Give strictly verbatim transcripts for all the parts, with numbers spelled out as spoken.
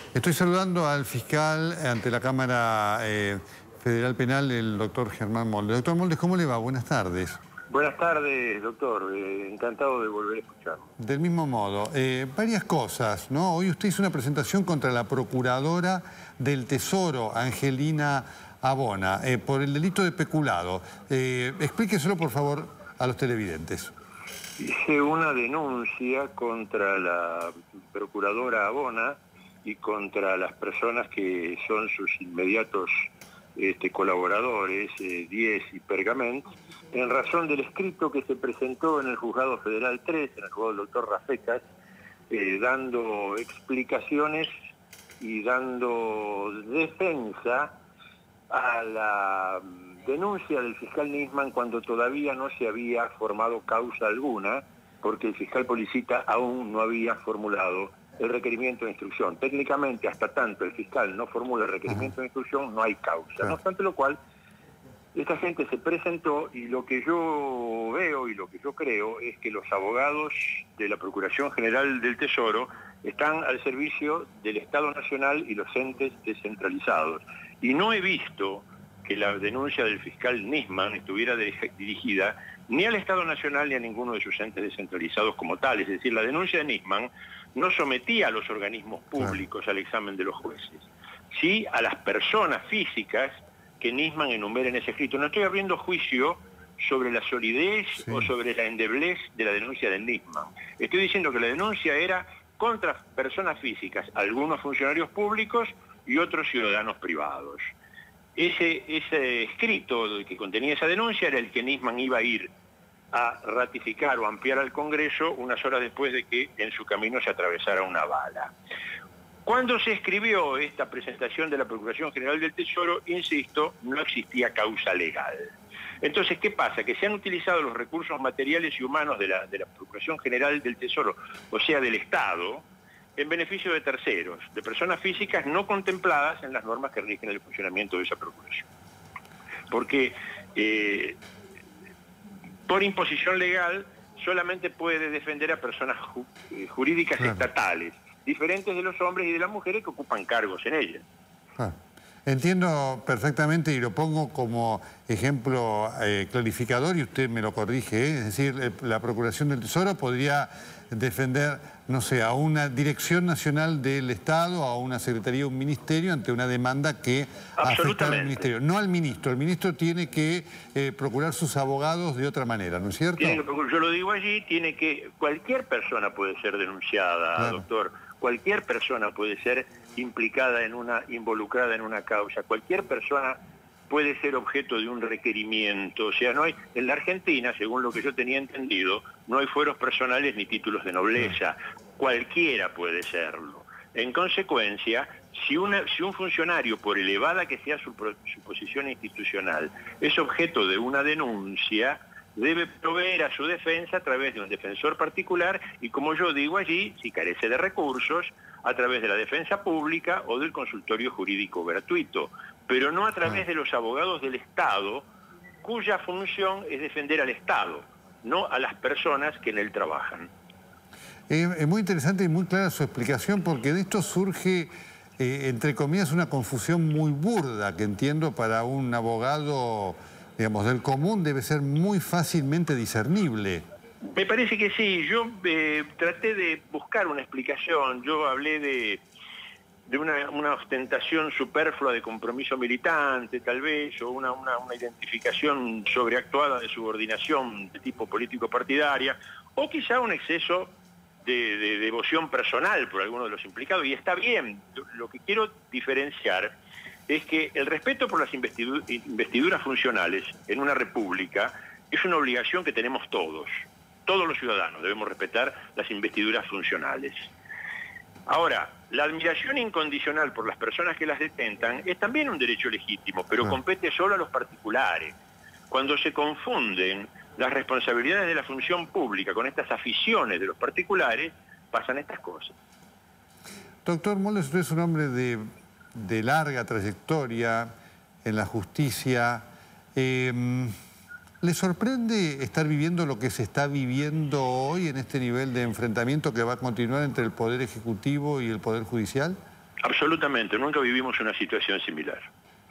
Estoy saludando al fiscal ante la Cámara eh, Federal Penal, el doctor Germán Moldes. Doctor Moldes, ¿cómo le va? Buenas tardes. Buenas tardes, doctor. Eh, encantado de volver a escucharlo. Del mismo modo, eh, varias cosas, ¿no? Hoy usted hizo una presentación contra la Procuradora del Tesoro, Angelina Abona, eh, por el delito de peculado. Eh, explíqueselo, por favor, a los televidentes. Hice una denuncia contra la Procuradora Abona y contra las personas que son sus inmediatos este, colaboradores, eh, Diez y Pergament, en razón del escrito que se presentó en el Juzgado Federal tres, en el juzgado del doctor Rafecas, eh, dando explicaciones y dando defensa a la denuncia del fiscal Nisman cuando todavía no se había formado causa alguna, porque el fiscal Policita aún no había formulado el requerimiento de instrucción. Técnicamente, hasta tanto el fiscal no formula el requerimiento de instrucción, no hay causa. No obstante lo cual, esta gente se presentó y lo que yo veo y lo que yo creo es que los abogados de la Procuración General del Tesoro están al servicio del Estado Nacional y los entes descentralizados. Y no he visto que la denuncia del fiscal Nisman estuviera dirigida ni al Estado Nacional ni a ninguno de sus entes descentralizados como tal. Es decir, la denuncia de Nisman no sometía a los organismos públicos al examen de los jueces, sí a las personas físicas que Nisman enumera en ese escrito. No estoy abriendo juicio sobre la solidez sí. o sobre la endeblez de la denuncia de Nisman. Estoy diciendo que la denuncia era contra personas físicas, algunos funcionarios públicos y otros ciudadanos privados. Ese, ese escrito que contenía esa denuncia era el que Nisman iba a ir a ratificar o ampliar al Congreso unas horas después de que en su camino se atravesara una bala. Cuando se escribió esta presentación de la Procuración General del Tesoro, insisto, no existía causa legal. Entonces, ¿qué pasa? Que se han utilizado los recursos materiales y humanos de la, de la Procuración General del Tesoro, o sea, del Estado, en beneficio de terceros, de personas físicas no contempladas en las normas que rigen el funcionamiento de esa Procuración. Porque eh, por imposición legal solamente puede defender a personas ju jurídicas claro. estatales, diferentes de los hombres y de las mujeres que ocupan cargos en ellas. Ah, entiendo perfectamente y lo pongo como ejemplo eh, clarificador y usted me lo corrige, ¿eh? Es decir, eh, la Procuración del Tesoro podría defender, no sé, a una Dirección Nacional del Estado, a una Secretaría, un Ministerio, ante una demanda que afecta al Ministerio. No al Ministro, el Ministro tiene que eh, procurar sus abogados de otra manera, ¿no es cierto? Tiene que, yo lo digo allí, tiene que, cualquier persona puede ser denunciada, claro. doctor. Cualquier persona puede ser implicada en una, involucrada en una causa, cualquier persona puede ser objeto de un requerimiento. O sea, no hay, en la Argentina, según lo que yo tenía entendido, no hay fueros personales ni títulos de nobleza. Cualquiera puede serlo. En consecuencia, si, una, si un funcionario, por elevada que sea su, su posición institucional, es objeto de una denuncia, debe proveer a su defensa a través de un defensor particular y, como yo digo allí, si carece de recursos, a través de la defensa pública o del consultorio jurídico gratuito, pero no a través de los abogados del Estado, cuya función es defender al Estado, no a las personas que en él trabajan. Eh, es muy interesante y muy clara su explicación, porque de esto surge, eh, entre comillas, una confusión muy burda, que entiendo para un abogado, digamos, del común debe ser muy fácilmente discernible. Me parece que sí. Yo eh, traté de buscar una explicación. Yo hablé de, de una, una ostentación superflua de compromiso militante, tal vez, o una, una, una identificación sobreactuada de subordinación de tipo político-partidaria, o quizá un exceso de, de devoción personal por alguno de los implicados. Y está bien. Lo que quiero diferenciar es que el respeto por las investidu investiduras funcionales en una república es una obligación que tenemos todos. Todos los ciudadanos debemos respetar las investiduras funcionales. Ahora, la admiración incondicional por las personas que las detentan es también un derecho legítimo, pero ah. compete solo a los particulares. Cuando se confunden las responsabilidades de la función pública con estas aficiones de los particulares, pasan estas cosas. Doctor Moldes, usted es un hombre de, de larga trayectoria en la justicia. Eh, ¿Le sorprende estar viviendo lo que se está viviendo hoy en este nivel de enfrentamiento que va a continuar entre el Poder Ejecutivo y el Poder Judicial? Absolutamente, nunca vivimos una situación similar.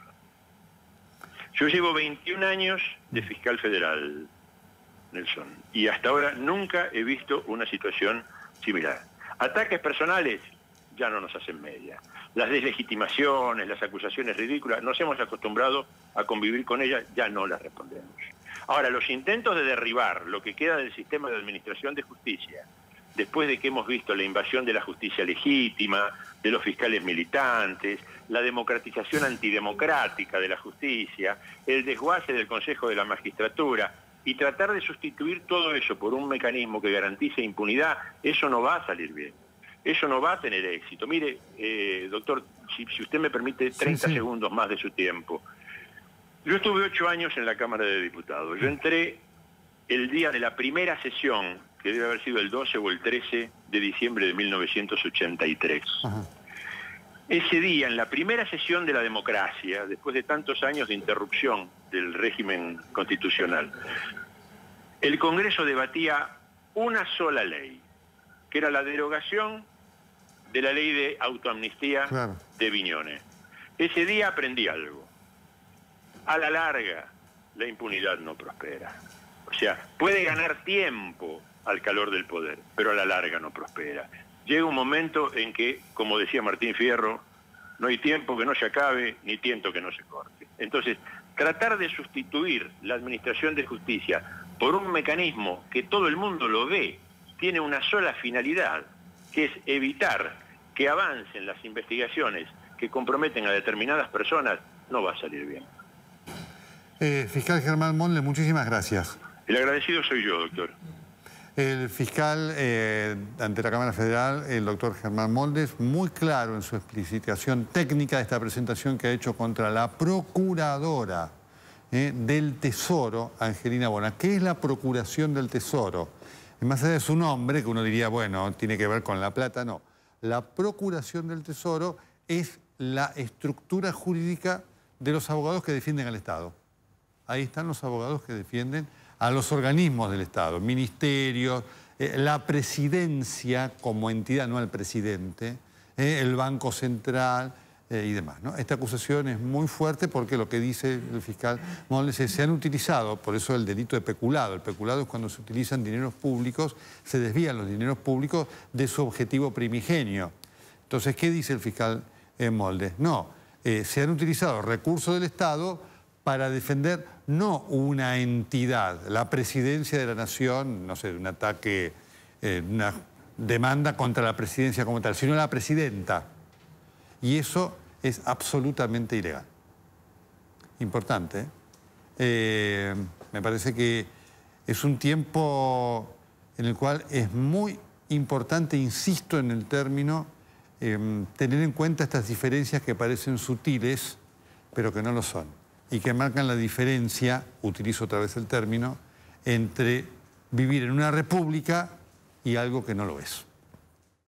Yo llevo veintiún años de fiscal federal, Nelson, y hasta ahora nunca he visto una situación similar. Ataques personales ya no nos hacen media. Las deslegitimaciones, las acusaciones ridículas, nos hemos acostumbrado a convivir con ellas, ya no las respondemos. Ahora, los intentos de derribar lo que queda del sistema de administración de justicia, después de que hemos visto la invasión de la justicia legítima, de los fiscales militantes, la democratización antidemocrática de la justicia, el desguace del Consejo de la Magistratura, y tratar de sustituir todo eso por un mecanismo que garantice impunidad, eso no va a salir bien. Eso no va a tener éxito. Mire, eh, doctor, si, si usted me permite treinta sí, sí. segundos más de su tiempo. Yo estuve ocho años en la Cámara de Diputados. Yo entré el día de la primera sesión, que debe haber sido el doce o el trece de diciembre de mil novecientos ochenta y tres. Ajá. Ese día, en la primera sesión de la democracia, después de tantos años de interrupción del régimen constitucional, el Congreso debatía una sola ley, que era la derogación de la ley de autoamnistía claro. de Viñones. Ese día aprendí algo. A la larga, la impunidad no prospera. O sea, puede ganar tiempo al calor del poder, pero a la larga no prospera. Llega un momento en que, como decía Martín Fierro, no hay tiempo que no se acabe, ni tiento que no se corte. Entonces, tratar de sustituir la administración de justicia por un mecanismo que todo el mundo lo ve, tiene una sola finalidad, que es evitar que avancen las investigaciones que comprometen a determinadas personas, no va a salir bien. Eh, fiscal Germán Moldes, muchísimas gracias. El agradecido soy yo, doctor. El fiscal eh, ante la Cámara Federal, el doctor Germán Moldes, muy claro en su explicitación técnica de esta presentación que ha hecho contra la procuradora eh, del Tesoro, Angelina Bona. ¿Qué es la procuración del Tesoro? Más allá de su nombre, que uno diría, bueno, tiene que ver con la plata, no. La procuración del Tesoro es la estructura jurídica de los abogados que defienden al Estado. Ahí están los abogados que defienden a los organismos del Estado, ministerios, eh, la presidencia como entidad, no al presidente, eh, el Banco Central eh, y demás, ¿no? Esta acusación es muy fuerte porque lo que dice el fiscal Moldes es se han utilizado, por eso el delito de peculado. El peculado es cuando se utilizan dineros públicos, se desvían los dineros públicos de su objetivo primigenio. Entonces, ¿qué dice el fiscal eh, Moldes? No, eh, se han utilizado recursos del Estado para defender no una entidad, la presidencia de la nación, no sé, un ataque, eh, una demanda contra la presidencia como tal, sino la presidenta. Y eso es absolutamente ilegal. Importante, ¿eh? Eh, me parece que es un tiempo en el cual es muy importante, insisto en el término, eh, tener en cuenta estas diferencias que parecen sutiles, pero que no lo son. Y que marcan la diferencia, utilizo otra vez el término, entre vivir en una república y algo que no lo es.